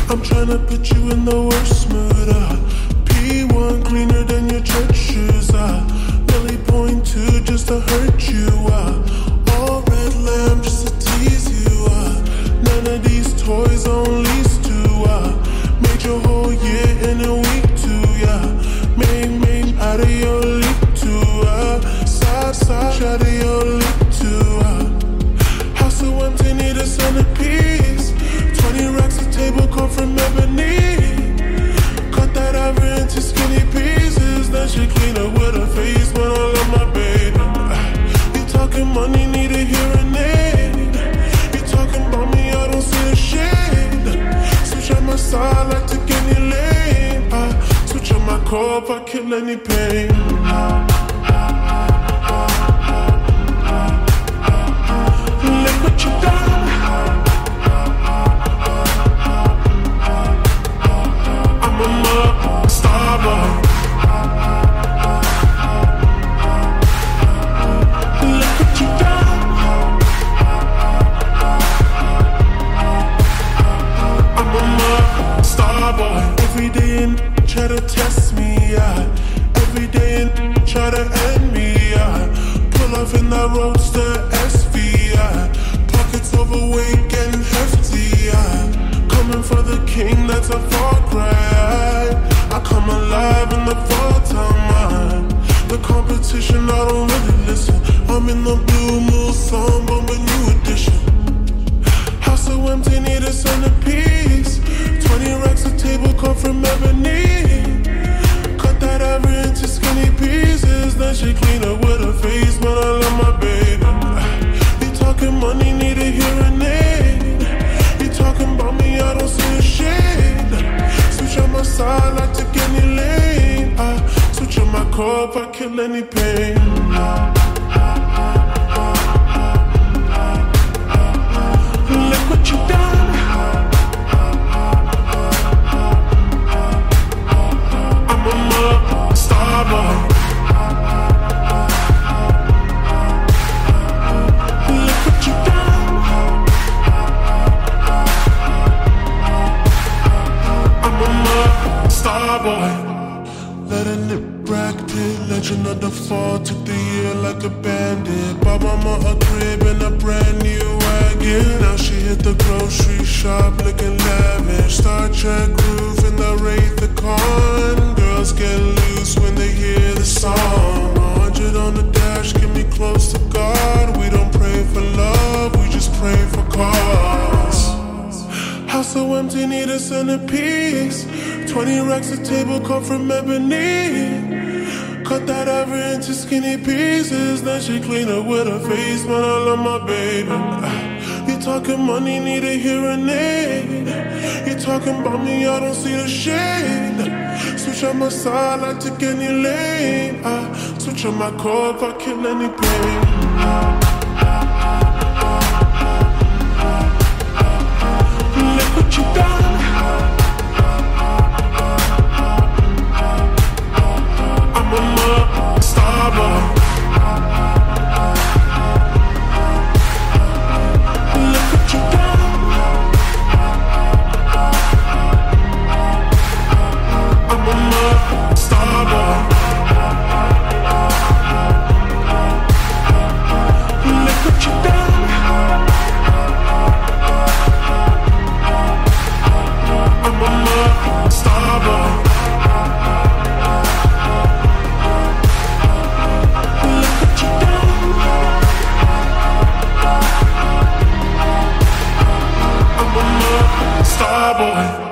I'm tryna put you in the worst mood. P1 cleaner than your church shoes. Really point to just to hurt you. All red lamb just to tease you. None of these toys on lease to. Made your whole year in a week too. Made out of your leap too. Side out of your leap too. House so empty, need a centerpiece. 20 racks of table come from ebony. Cut that ever into skinny pieces. Then she clean up with her face, but I love my baby. You talking money, need a hearing aid. You talking about me, I don't see the shade. Switch on my side, like to get any lane. Switch on my core if I kill any pain. Look what you done. Every day and try to test me, every day and try to end me, pull off in that roadster SV, pockets overweight getting hefty, coming for the king, that's a far cry. I come alive in the fall time, the competition, I don't really listen. I'm in the blue moon song, bumping new edition. House so empty, need a centerpiece. 20 racks of table come from ebony. Cut that ever into skinny pieces. Then she clean up with her face, but I love my baby. You talking money, need a hearing aid. You talking about me, I don't see a shade. Switch on my side, like to get any lane. Switch on my core if I kill any pain. Look what you done. Let a nip rack pit, legend of the fall. Took the year like a bandit. Bought mama a crib and a brand new wagon. Now she hit the grocery shop looking lavish. Star Trek groove in the Wraith the Con. Girls get loose when they hear the song. 100 on the dash, get me close to God. We don't pray for love, we just pray for cause. House so empty, need a centerpiece. 20 racks of table come from ebony. Cut that ever into skinny pieces. Then she clean up with her face, but I love my baby. You talking money, need a hearing aid. You talking about me, I don't see the shade. Switch on my side, like to get any lane. Switch on my core if I kill any pain. Look what you done. Starboy.